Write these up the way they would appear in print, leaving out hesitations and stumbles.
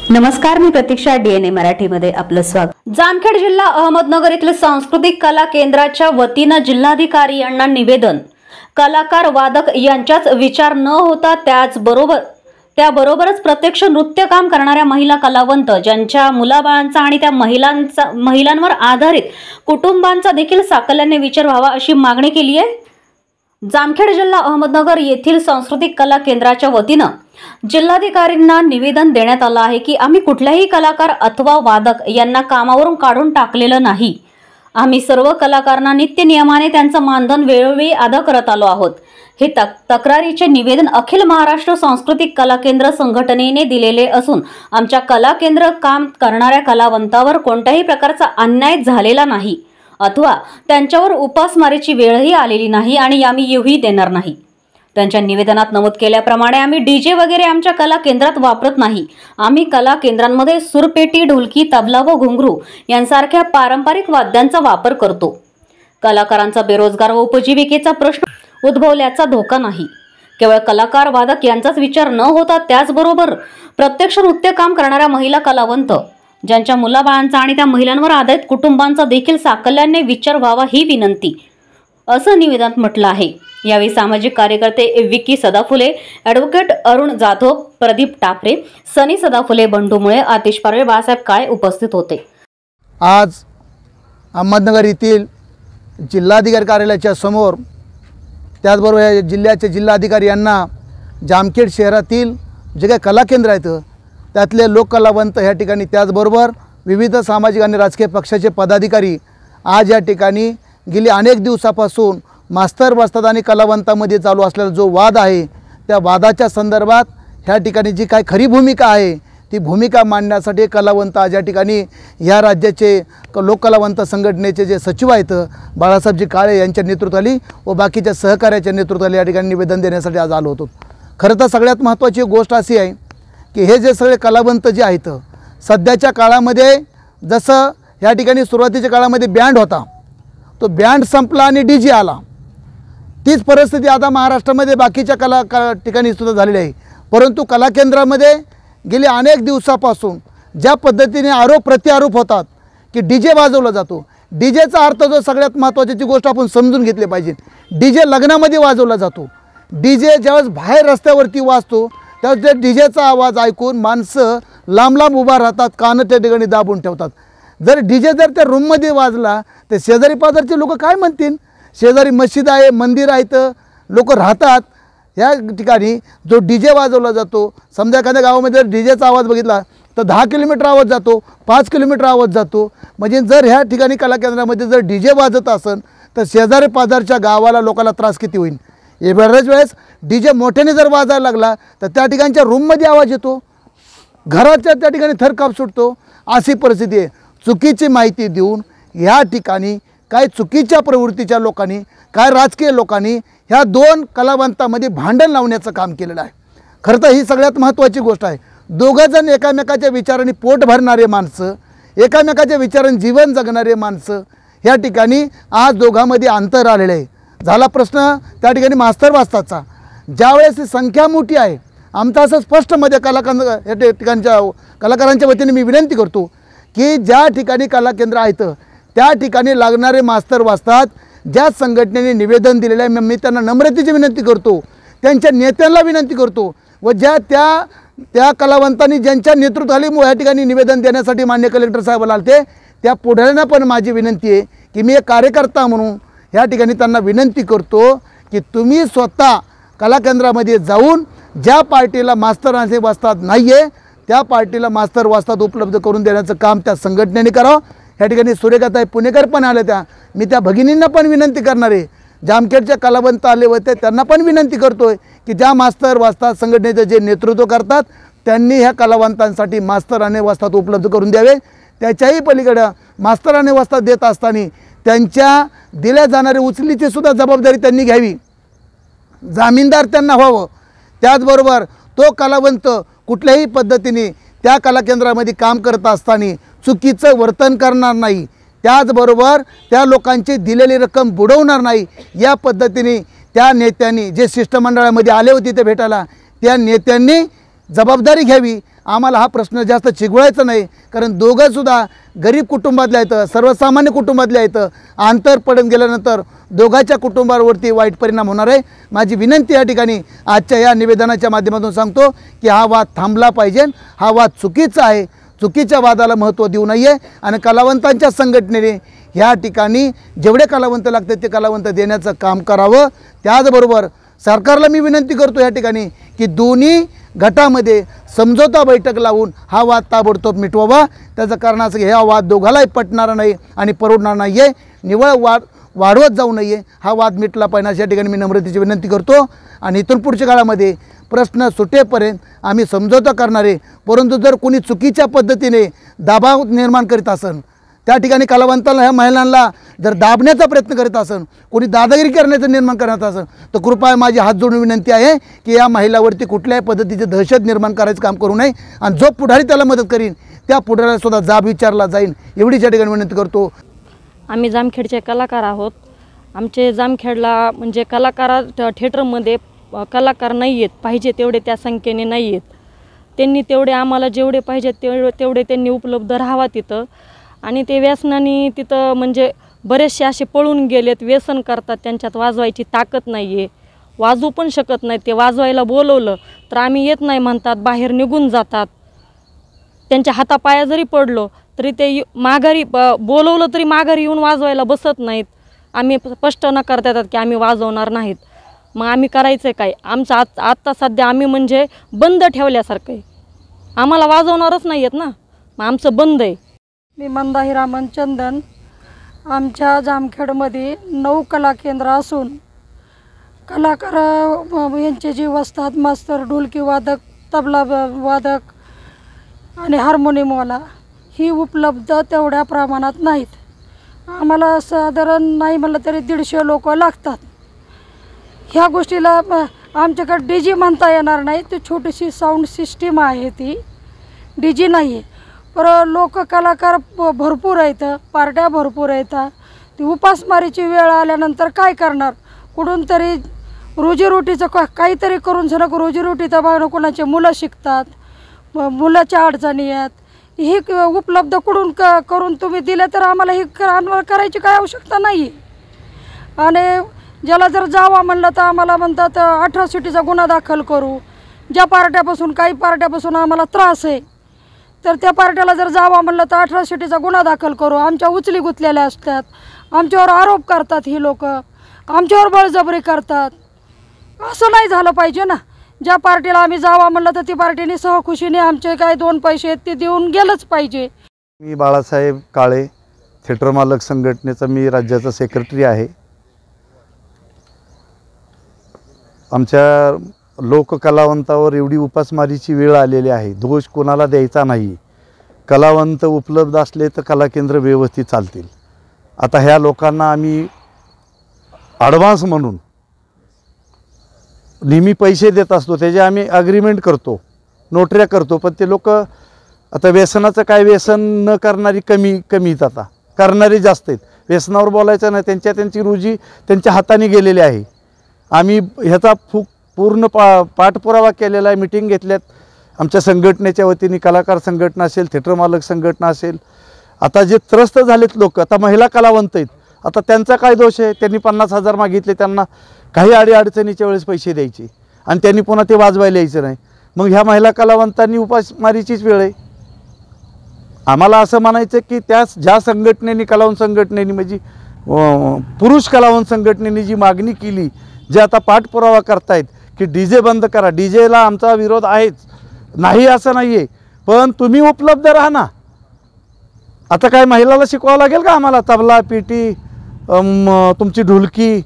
नमस्कार, मी प्रतीक्षा. DNA मराठीमध्ये आपलं स्वागत. जामखेड जिल्हा अहमदनगर येथील सांस्कृतिक कला केंद्राच्या वतीनं जिल्हाधिकारी यांना निवेदन. कलाकार वादक यांचाच विचार न होता त्याबरोबरच प्रत्यक्ष नृत्य काम करणाऱ्या महिला कलावंत ज्यांच्या मुलाबाळांचा आणि त्या महिलांवर आधारित कुटुंबांचा देखील साकल्याने विचार व्हावा अशी मागणी केली आहे. जामखेड जिल्हा अहमदनगर येथील सांस्कृतिक कला केंद्राच्या वतीनं जिल्हाधिकाऱ्यांना निवेदन देण्यात आलं आहे की आम्ही कुठल्याही कलाकार अथवा वादक यांना कामावरून काढून टाकलेलं नाही. आम्ही सर्व कलाकारांना नित्य नियमाने त्यांचं मानधन वेळोवेळी अदा करत आलो आहोत. हे तक्रारीचे निवेदन अखिल महाराष्ट्र सांस्कृतिक कला केंद्र संघटनेने दिलेले असून आमच्या कला केंद्र काम करणाऱ्या कलावंतावर कोणत्याही प्रकारचा अन्याय झालेला नाही अथवा त्यांच्यावर उपासमारीची वेळही आलेली नाही आणि आम्ही येऊही देणार नाही. त्यांच्या निवेदनात नमूद केल्याप्रमाणे आम्ही डीजे वगैरे आमच्या कला केंद्रात वापरत नाही. आम्ही कला केंद्रांमध्ये सुरपेटी, ढोलकी, तबला व घुंगरू यांसारख्या पारंपरिक वाद्यांचा वापर करतो. कलाकारांचा बेरोजगार व उपजीविकेचा प्रश्न उद्भवल्याचा धोका नाही. केवळ कलाकार वादक यांचाच विचार न होता त्याचबरोबर प्रत्यक्ष नृत्य काम करणाऱ्या महिला कलावंत ज्यांच्या मुलाबाळांचा आणि त्या महिलांवर आधारित कुटुंबांचा देखील साकल्याने विचार व्हावा ही विनंती, असं निवेदनात म्हटलं आहे. यावेळी सामाजिक कार्यकर्ते विकी सदाफुले, ॲडव्होकेट अरुण जाधव, प्रदीप टापरे, सनी सदाफुले, बंडू मुळे, आतिश पारवे, बाळासाहेब काळे उपस्थित होते. आज अहमदनगर येथील जिल्हाधिकारी कार्यालयाच्या समोर त्याचबरोबर या जिल्ह्याचे जिल्हाधिकारी यांना जामखेड शहरातील जे काही कला केंद्र आहेत त्यातले लोककलावंत ह्या ठिकाणी त्याचबरोबर विविध सामाजिक आणि राजकीय पक्षाचे पदाधिकारी आज या ठिकाणी गेली अनेक दिवसापासून मास्तर वस्ताद आणि कलावंतामध्ये चालू असलेला जो वाद आहे त्या वादाच्या संदर्भात ह्या ठिकाणी जी काय खरी भूमिका आहे ती भूमिका मांडण्यासाठी कलावंत आज या ठिकाणी ह्या राज्याचे लोककलावंत संघटनेचे जे सचिव आहेत बाळासाहेबजी काळे यांच्या नेतृत्वाखाली व बाकीच्या सहकार्याच्या नेतृत्वाखाली या ठिकाणी निवेदन देण्यासाठी आज आलो होतो. खरं तर सगळ्यात महत्त्वाची गोष्ट अशी आहे की हे जे सगळे कलावंत जे आहेत सध्याच्या काळामध्ये जसं ह्या ठिकाणी सुरुवातीच्या काळामध्ये बँड होता तो बँड संपला आणि डीजे आला, तीच परिस्थिती आता महाराष्ट्रामध्ये बाकीच्या ठिकाणी सुद्धा झालेली आहे. परंतु कला केंद्रामध्ये गेली अनेक दिवसापासून ज्या पद्धतीने आरोप प्रत्यारोप होतात की डीजे वाजवला जातो, डीजेचा अर्थ जो सगळ्यात महत्त्वाची गोष्ट आपण समजून घेतली पाहिजे. डीजे लग्नामध्ये वाजवला जातो. डीजे ज्यावेळेस बाहेर रस्त्यावरती वाजतो त्यावेळेस त्या डीजेचा आवाज ऐकून माणसं लांब लांब उभा राहतात, कानं त्या ठिकाणी दाबून ठेवतात. जर डीजे जर त्या रूममध्ये वाजला तर शेजारी पाजारचे लोक काय म्हणतील? शेजारी मस्जिद आहे, मंदिर आहेत, लोक राहतात. या ठिकाणी जो डीजे वाजवला जातो, समजा एखाद्या गावामध्ये जर डीजेचा आवाज बघितला तर 10 किलोमीटर आवाज जातो, 5 किलोमीटर आवाज जातो. म्हणजे जर ह्या ठिकाणी कला केंद्रामध्ये जर डीजे वाजत असेल तर शेजारी पाजारच्या गावाला लोकांना त्रास किती होईल. बऱ्याच वेळेस डीजे मोठ्याने जर वाजायला लागला तर त्या ठिकाणच्या रूममध्ये आवाज येतो, घराच्या त्या ठिकाणी थरकाप सुटतो. अशी परिस्थिती आहे. चुकीची माहिती देऊन ह्या ठिकाणी काय चुकीच्या प्रवृत्तीच्या लोकांनी, काय राजकीय लोकांनी ह्या दोन कलावंतामध्ये भांडण लावण्याचं काम केलेलं आहे. खरं तर ही सगळ्यात महत्त्वाची गोष्ट आहे. दोघंजण एकामेकाच्या विचारांनी पोट भरणारे माणसं, एकामेकाच्या विचारांनी जीवन जगणारे माणसं, ह्या ठिकाणी आज दोघांमध्ये अंतर आलेलं आहे. झाला प्रश्न त्या ठिकाणी मास्तर वस्तादचा. ज्यावेळेस ही संख्या मोठी आहे, आमचं असं स्पष्ट मध्ये या ठिकाणच्या कलाकारांच्या वतीने मी विनंती करतो की ज्या ठिकाणी कला केंद्र आहेत त्या ठिकाणी लागणारे मास्तर वस्ताद ज्या संघटनेने निवेदन दिलेलं आहे मी त्यांना नम्रतेची विनंती करतो, त्यांच्या नेत्यांना विनंती करतो व त्या कलावंतांनी ज्यांच्या नेतृत्वाखाली या ठिकाणी निवेदन देण्यासाठी मान्य कलेक्टर साहेबांना आलते त्या पुढाऱ्यांना पण माझी विनंती आहे की मी एक कार्यकर्ता म्हणून या ठिकाणी त्यांना विनंती करतो की तुम्ही स्वतः कला केंद्रामध्ये जाऊन ज्या पार्टीला मास्तर आणि वस्ताद नाही आहे त्या पार्टीला मास्तर वस्ताद उपलब्ध करून देण्याचं काम त्या संघटनेने करावं. ह्या ठिकाणी सुरेखाताई पुणेकर पण आल्या त्या, मी त्या भगिनींना पण विनंती करणार आहे. जामखेडचे कलावंत आले होते त्यांना पण विनंती करतोय की ज्या मास्तर वस्ताद संघटनेचं जे नेतृत्व करतात त्यांनी ह्या कलावंतांसाठी मास्तर आणि वस्ताद उपलब्ध करून द्यावे. त्याच्याही पलीकडं मास्तर आणि वस्ताद देत असताना त्यांच्या दिल्या जाणाऱ्या उचलीची सुद्धा जबाबदारी त्यांनी घ्यावी, जामीनदार त्यांना व्हावं. त्याचबरोबर तो कलावंत कुठल्याही पद्धतीने त्या कला केंद्रामध्ये काम करत असताना चुकीचं वर्तन करणार नाही, त्याचबरोबर त्या लोकांची दिलेली रक्कम बुडवणार नाही या पद्धतीने त्या नेत्यांनी जे शिष्टमंडळामध्ये आले होते ते भेटायला त्या नेत्यांनी जबाबदारी घ्यावी। आम्हाला हा प्रश्न जास्त चिघळायचा नाही, कारण दोघंसुद्धा गरीब कुटुंबातले आहेत, सर्वसामान्य कुटुंबातले आहेत। अंतर पडून गेल्यानंतर दोघांच्या कुटुंबावरती वाईट परिणाम होणार आहे। माझी विनंती या ठिकाणी आजच्या या निवेदनाच्या माध्यमातून सांगतो की हा वाद थांबला पाहिजे। हा वाद चुकीचा आहे, चुकीच्या वादाला महत्त्व देऊ नये आणि कलावंतांच्या संघटनेने ह्या ठिकाणी जेवढे कलावंत लागतात ते कलावंत देण्याचं काम करावं। त्याचबरोबर सरकारला मी विनंती करतो या ठिकाणी की दोन्ही गटामध्ये समझोता बैठक लावून हा वाद ताबडतोब मिटवावा। त्याचं कारण असं की हा वाद दोघालाही पटणारा नाही आणि परवडणार नाही आहे, निव्वळ वाढवत जाऊ नये, हा वाद मिटला पाहिजे अशा ठिकाणी मी नम्रतेची विनंती करतो। आणि इथून पुढच्या काळामध्ये प्रश्न सुटेपर्यंत आम्ही समझोता करणार आहे। परंतु जर कोणी चुकीच्या पद्धतीने दबाव निर्माण करीत असेल, त्या ठिकाणी कलावंतांना ह्या महिलांना जर दाबण्याचा प्रयत्न करीत असेल, कोणी दादागिरी करण्याचं निर्माण करत असेल, तर कृपया माझी हात जोडून विनंती आहे की या महिलावरती कुठल्याही पद्धतीचे दहशत निर्माण करायचं काम करू नये आणि जो पुढारी त्याला मदत करीन त्या पुढाऱ्याला सुद्धा जाब विचारला जाईल, एवढीच या ठिकाणी विनंती करतो। आम्ही जामखेडचे कलाकार आहोत। आमचे जामखेडला म्हणजे कलाकार थिएटरमध्ये कलाकार नाही आहेत, पाहिजे तेवढे त्या संख्येने नाही आहेत। त्यांनी तेवढे आम्हाला जेवढे पाहिजे तेवढे त्यांनी उपलब्ध राहावा तिथं। आणि ते व्यसनाने तिथं म्हणजे बरेचसे असे पळून गेलेत, व्यसन करतात, त्यांच्यात वाजवायची ताकद नाही आहे, वाजवू पण शकत नाहीत। ते वाजवायला बोलवलं तर आम्ही येत नाही म्हणतात, बाहेर निघून जातात। त्यांच्या हातापाया जरी पडलो तरी ते माघारी बोलवलं तरी माघारी येऊन वाजवायला बसत नाहीत। आम्ही स्पष्ट नकार देतात की आम्ही वाजवणार नाहीत। मग आम्ही करायचं काय? आमचं आत्ता सध्या आम्ही म्हणजे बंद ठेवल्यासारखं आहे, आम्हाला वाजवणारच नाही आहेत ना, मग आमचं बंद आहे। मी मंदा हिरामन चंदन। आमच्या जामखेडमध्ये 9 कला केंद्र असून कलाकार यांचे जे वस्ताद मास्तर, ढोलकी वादक, तबला वादक आणि हार्मोनियमवाला ही उपलब्ध तेवढ्या प्रमाणात नाहीत। आम्हाला साधारण नाही म्हणलं तरी 150 लोक लागतात। ह्या गोष्टीला आमच्याकडे डीजे म्हणता येणार नाही, ती छोटीशी साऊंड सिस्टीम आहे, ती डीजे नाही आहे। पर लोक कलाकार भरपूर आहेत, पार्ट्या भरपूर आहेत। ती उपासमारीची वेळ आल्यानंतर काय करणार? कुठून तरी रोजीरोटीचं काहीतरी करून सनक रोजीरोटीचा भाग कोणाचे मुलं शिकतात, मुलाच्या अडचणी आहेत, ही उपलब्ध कुठून करून तुम्ही दिले तर आम्हाला ही करायची काय आवश्यकता नाही। आणि ज्याला जर जावा म्हणलं तर आम्हाला म्हणतात अट्रॉसिटीचा गुन्हा दाखल करू। ज्या पार्ट्यापासून काही पार्ट्यापासून आम्हाला त्रास आहे तर त्या पार्ट्याला जर जावा म्हणलं तर अट्रॉसिटीचा गुन्हा दाखल करू। आमच्या उचली गुतलेल्या असतात, आमच्यावर आरोप करतात, ही लोक आमच्यावर बळजबरी करतात। असं नाही झालं पाहिजे ना। ज्या पार्टीला आम्ही जावा म्हणलं तर ती पार्टीने सहखुशीने आमचे काय 2 पैसे ते देऊन गेलंच पाहिजे। मी बाळासाहेब काळे, थिएटर मालक संघटनेचा मी राज्याचा सेक्रेटरी आहे। आमच्या लोककलावंतावर एवढी उपासमारीची वेळ आलेली आहे, दोष कोणाला द्यायचा नाही। कलावंत उपलब्ध असले तर कला केंद्र व्यवस्थित चालतील। आता ह्या लोकांना आम्ही ॲडव्हान्स म्हणून नेहमी पैसे देत असतो, त्याचे आम्ही अग्रीमेंट करतो, नोटऱ्या करतो, पण ते लोक आता व्यसनाचं काय, व्यसन न करणारी कमीच, आता करणारी जास्त आहेत। व्यसनावर बोलायचं नाही, त्यांची रोजी त्यांच्या हाताने गेलेली आहे। आम्ही ह्याचा पूर्ण पाठपुरावा केलेला आहे, मिटिंग घेतल्यात आमच्या संघटनेच्या वतीने, कलाकार संघटना असेल, थिएटर मालक संघटना असेल। आता जे त्रस्त झालेत लोक, आता महिला कलावंत आहेत, आता त्यांचा काय दोष आहे? त्यांनी 50,000 मागितले, त्यांना काही अडचणीच्या वेळेस पैसे द्यायचे आणि त्यांनी पुन्हा ते वाजवायला यायचं नाही। मग ह्या महिला कलावंतांनी उपासमारीचीच वेळ आहे। आम्हाला असं म्हणायचं की त्या ज्या संघटनेने, कलावंत संघटनेने म्हणजे पुरुष कलावंत संघटनेने जी मागणी केली, जे आता पाठपुरावा करतायत की डीजे बंद करा, डीजेला आमचा विरोध आहेच, नाही असं नाही आहे, पण तुम्ही उपलब्ध राहा ना। आता काय महिलाला शिकवावं लागेल का आम्हाला तबला, पेटी, तुमची ढोलकी?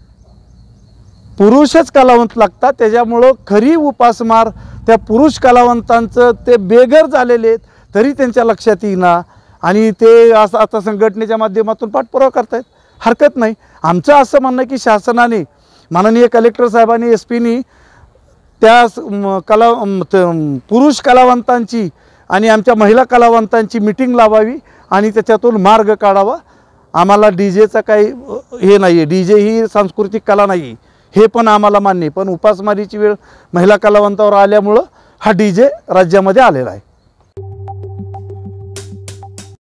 पुरुषच कलावंत लागतात, त्याच्यामुळं खरी उपासमार त्या पुरुष कलावंतांचं ते बेघर झालेले आहेत तरी त्यांच्या लक्षात येईना आणि ते असं आता संघटनेच्या माध्यमातून पाठपुरावा करतायत, हरकत नाही। आमचं असं म्हणणं की शासनाने, माननीय कलेक्टर साहेबांनी, SP नी त्या पुरुष कलावंतांची आणि आमच्या महिला कलावंतांची मीटिंग लावावी आणि त्याच्यातून मार्ग काढावा। आम्हाला डीजेचा काही हे नाही आहे, डीजे ही सांस्कृतिक कला नाही, हे पण आम्हाला मान्य आहे, पण उपासमारीची वेळ महिला कलावंतावर आल्यामुळं हा DJ राज्यामध्ये आलेला आहे।